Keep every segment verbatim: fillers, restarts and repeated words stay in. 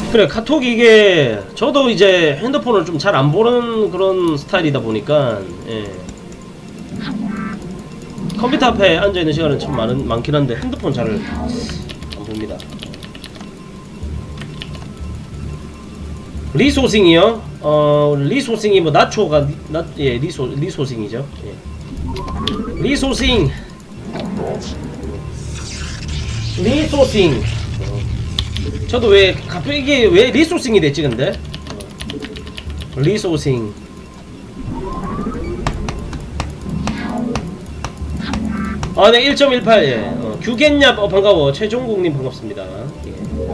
그래, 카톡 이게 저도 이제 핸드폰을 좀 잘 안 보는 그런 스타일이다 보니까 예. 컴퓨터 앞에 앉아있는 시간은 참 많은, 많긴 한데 핸드폰 잘 안 봅니다. 리소싱이요? 어, 리소싱이 뭐 나초가 나, 예, 리소, 리소싱이죠. 예. 리소싱 리소싱 어. 저도 왜 갑자기 이게 왜 리소싱이 됐지 근데? 어. 리소싱 아, 네, 일 점 일팔. 예. 어, 규겐yap 어, 반가워. 최종국님 반갑습니다. 예.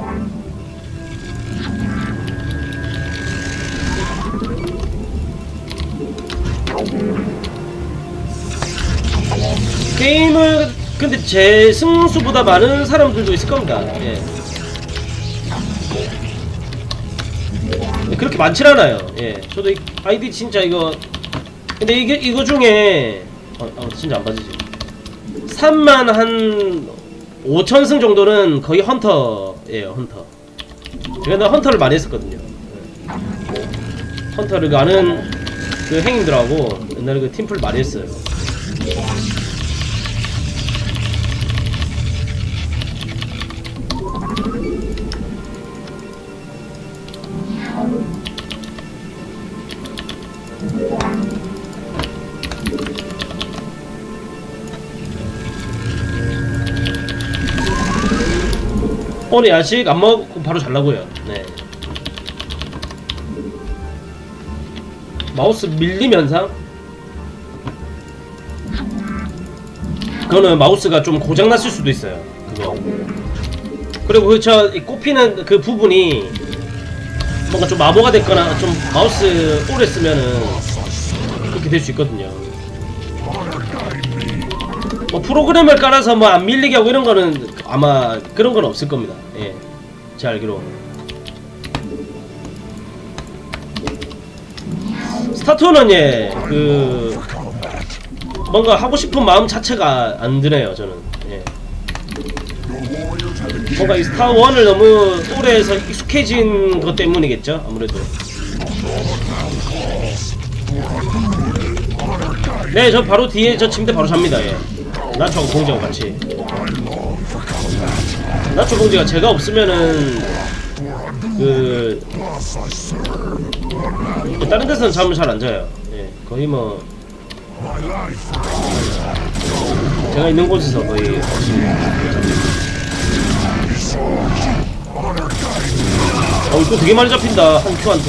게임을 근데 제 승수보다 많은 사람들도 있을 겁니다. 예. 그렇게 많진 않아요. 예. 저도 이 아이디 진짜 이거 근데 이게 이거 중에 어, 어 진짜 안 받으지. 삼만 한 오천 승 정도는 거의 헌터예요. 헌터. 제가 헌터를 많이 했었거든요. 예. 헌터를 가는 그 행님들하고 옛날에 그 팀플 많이 했어요. 오늘 야식 안 먹고 바로 잘라고요. 네. 마우스 밀림 현상? 그거는 마우스가 좀 고장났을 수도 있어요. 그거. 그리고 그 저 꼽히는 그 부분이 뭔가 좀 마모가 됐거나 좀 마우스 오래 쓰면은 그렇게 될 수 있거든요. 뭐 프로그램을 깔아서 뭐 안 밀리게 하고 이런 거는 아마 그런 건 없을 겁니다. 예, 제 알기로. 스타투는 예, 그 뭔가 하고 싶은 마음 자체가 안 드네요, 저는. 예. 뭔가 이 스타원을 너무 오래 해서 익숙해진 것 때문이겠죠, 아무래도. 네, 저 바로 뒤에 저 침대 바로 잡니다. 예. 나초하고 공지하고 같이. 나초 공지가 제가 없으면은 그 다른 데서는 잠을 잘 안 자요. 예, 거의 뭐 제가 있는 곳에서 거의 어, 이거 되게 많이 잡힌다 한 큐한테.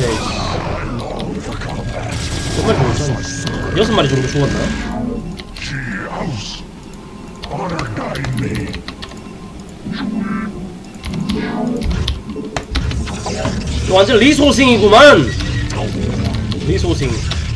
몇 마리 죽었잖아. 여섯 마리 정도 죽었나? 완전 리소싱이구만. 리소싱.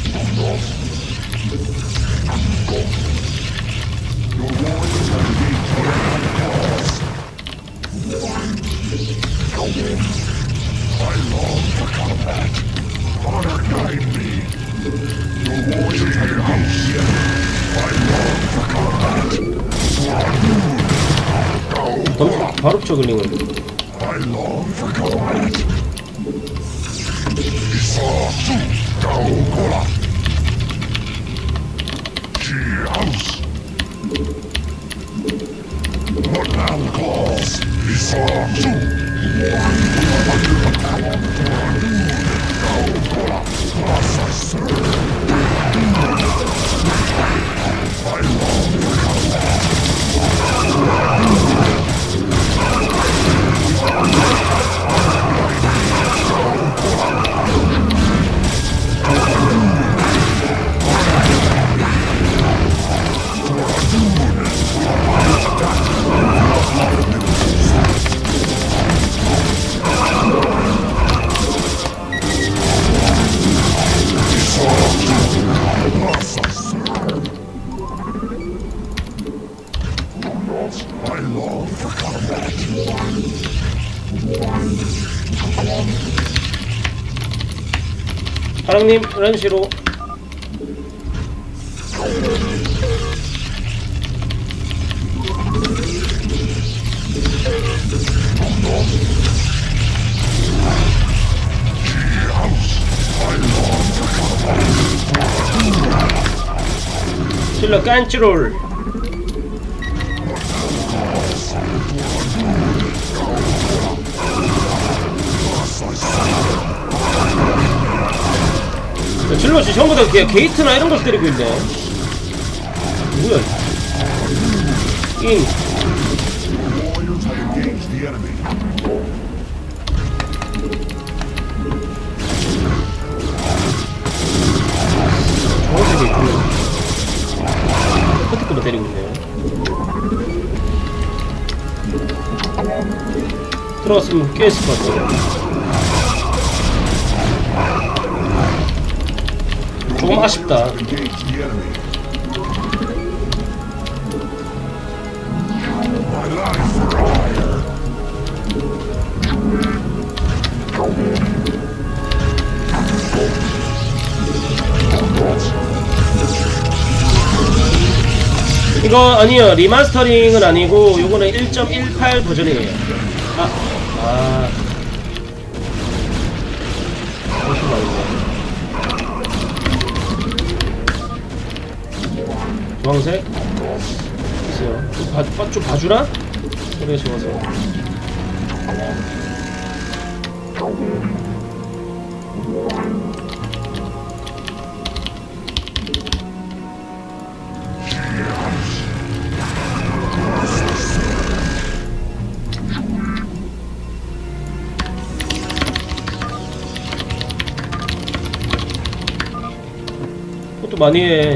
바로 저글링을. 사랑님 이런 식으로 질러 깐치롤. 질럿이 전부 다 그냥 게이트나 이런 걸 때리고 있네. 뭐야? 잉. 정확하게 있군요. 끝에 거만 때리고 있네요. 들어갔으면 깨있을 것 같아요. 조금 아쉽다. 이거 아니요, 리마스터링은 아니고 요거는 일 점 일팔 버전이에요. 아, 아, 주황색? 글쎄요. 좀, 봐, 봐, 좀 봐주나? 소리가 좋아서. 그것도 많이 해.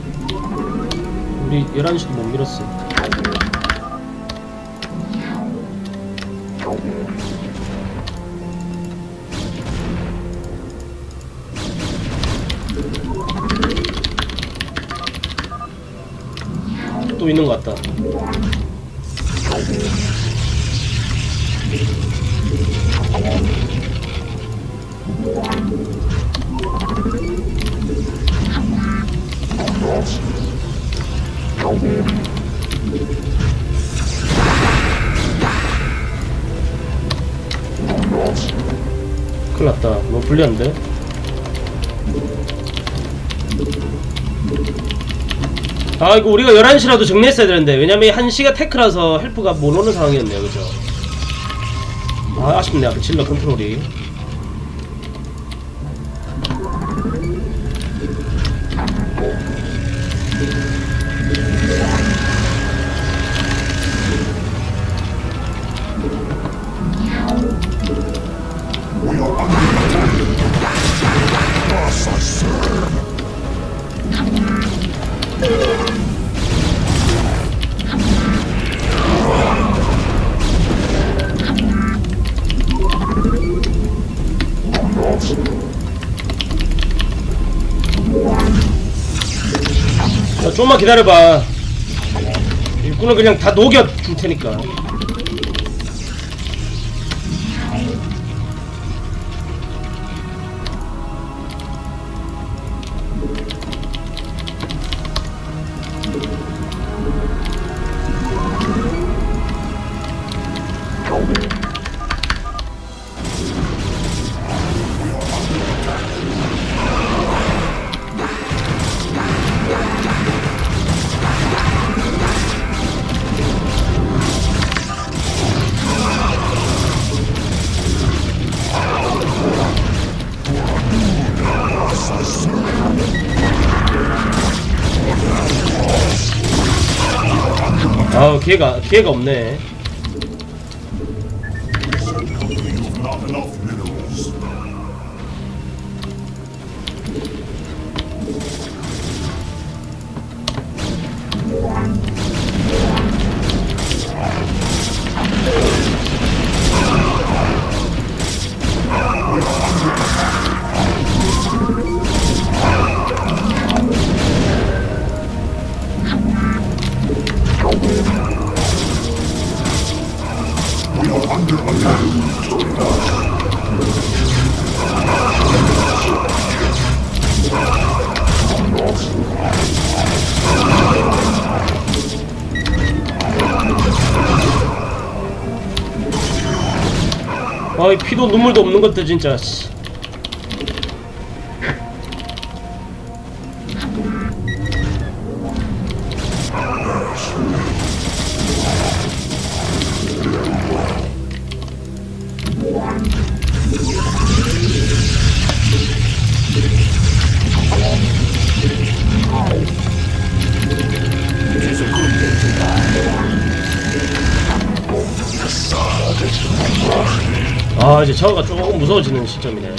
우리 열한 시도 못 밀었어. 또 있는 것 같다. 큰일났다. 너무 불리한데? 아 이거 우리가 열한 시라도 정리했어야 되는데, 왜냐면 한 시가 테크라서 헬프가 못 오는 상황이었네요. 그죠? 아 아쉽네. 앞에 질러 컨트롤이. 자, 좀만 기다려봐. 일꾼을 그냥 다 녹여 줄 테니까. 아우 기회가 기회가 없네. 아이 피도 눈물도 없는 것들 진짜. 씨. 아 이제 저거가 조금 무서워지는 시점이네.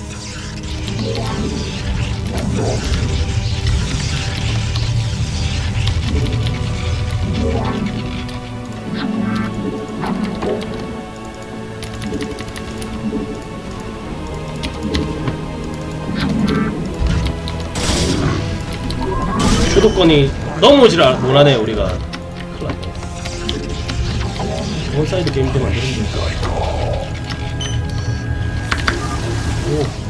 주도권이 넘어오질 못하네 우리가. 큰일났네. 원사이드 게임 때문에 안되는데. 오.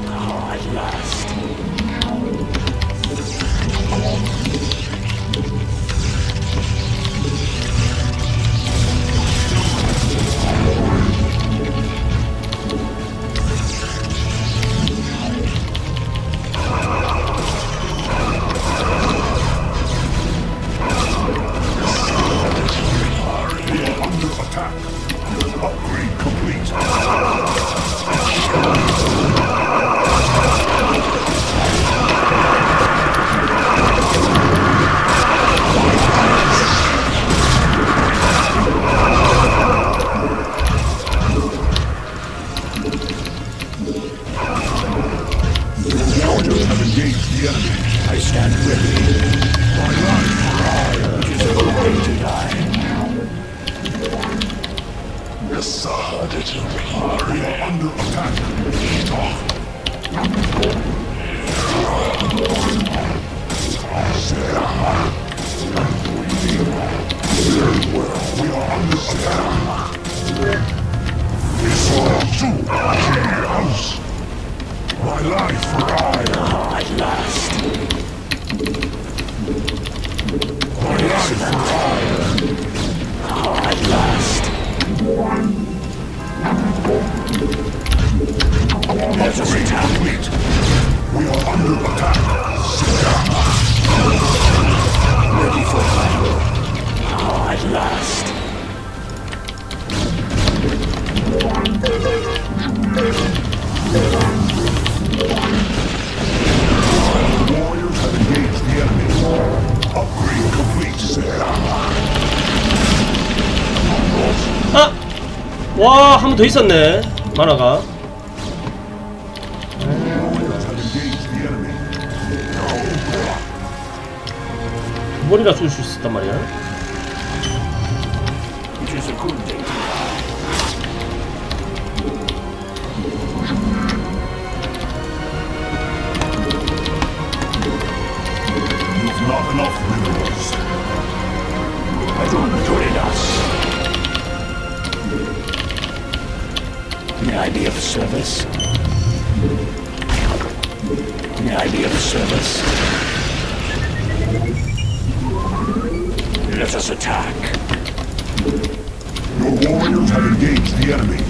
아! 와, 한 번 더 있었네. 만화가. 두 번이나 쏠 수 있었단 말이야. Not enough minerals. I don't join us. May I be of service? May I be of service? Let us attack. Your warriors have engaged the enemy.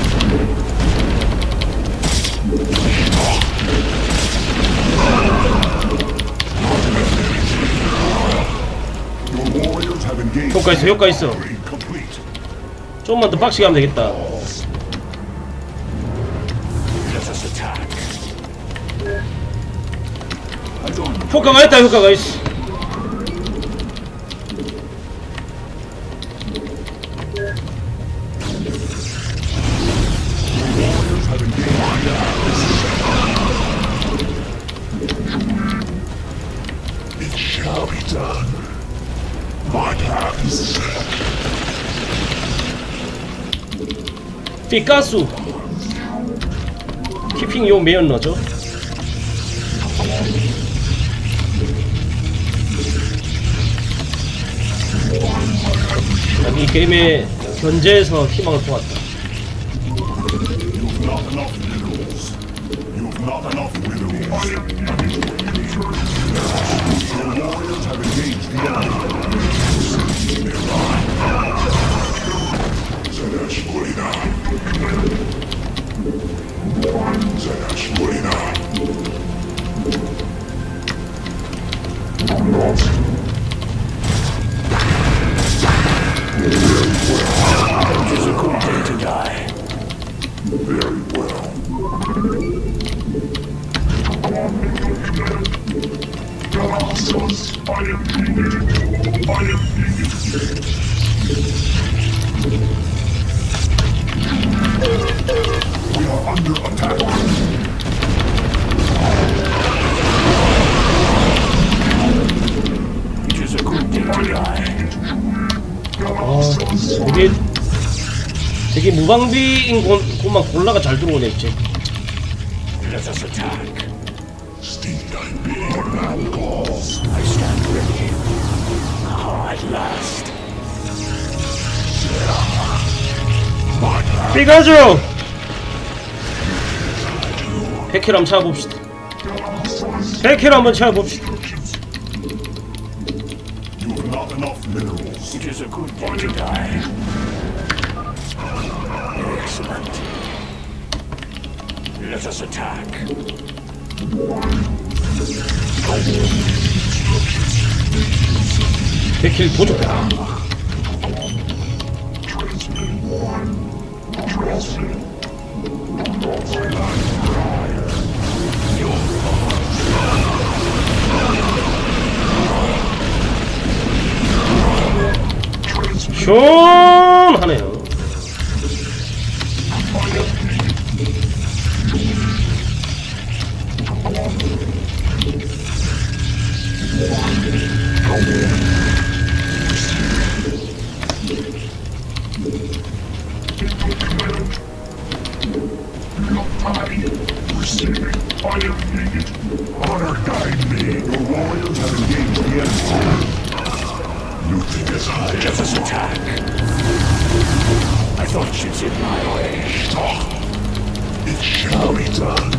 효과 있어, 효과 있어. 좀만 더 빡시게 하면 되겠다. 효과가 있다, 효과가 있어. It shall be done. My plans. 피카소 키핑 요 매연 넣죠. 이 게임의 견제에서 희망을 뽑았다. You've not enough minerals. You've not enough minerals. Your warriors have engaged the enemy. Zadash Morina. Zadash Morina. It is a good day to die. Very well. I am needed. I am needed. We are under attack. It is a good day to die. 아, 되게 되게 무방비인 곳, 곳만 골라가 잘 들어오네 이제. Let us attack. Steed I be. Your man calls. I stand ready. Ah, at last. 피가죠. 백 킬 한번 차봅시다. 백 킬 한번 차봅시다. You have not enough minerals. It is a good day to die. Excellent. Let us attack. 백 킬 도적다. 시원하네요. Honor guide me. Your warriors have engaged the enemy. Looting is high. Let us attack. I thought she's in my way. It shall be done.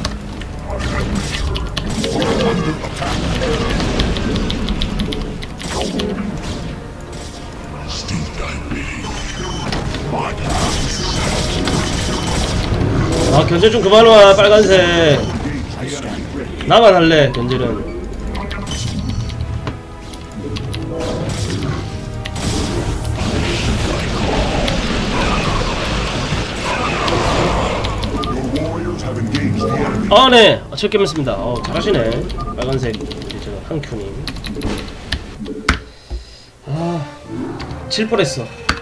We're under attack. Steed guide me. My path. 아 견제 좀 그만 와 빨간색. 나만 할래 견제는. 아 네, 칠 게임했습니다. 어 잘하시네 빨간색 저 한큐님. 아 칠 뻔했어.